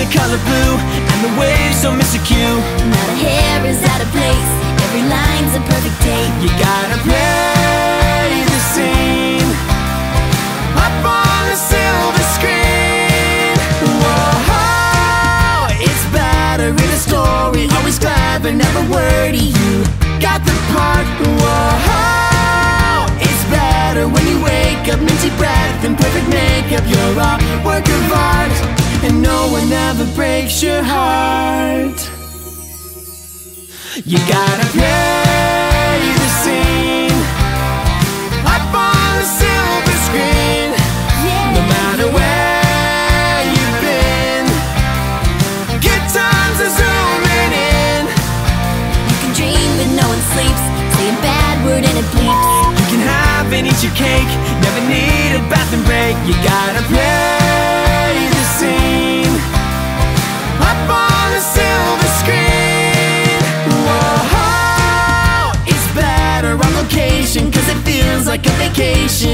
color blue, and the waves don't miss a cue. Not a hair is out of place, every line's a perfect take. You gotta play the scene up on the silver screen. Whoa, it's better in a story, always clever, never wordy. You got the part. Whoa, it's better when you wake up, minty breath and perfect makeup. You're a work of art, and no one ever breaks your heart. You gotta play the scene up on the silver screen. No matter where you've been, good times are zooming in. You can dream but no one sleeps, say a bad word and it bleeps. You can have and eat your cake, never need a bathroom break. You gotta play the scene up on the silver screen. Whoa, it's better on location, cause it feels like a vacation.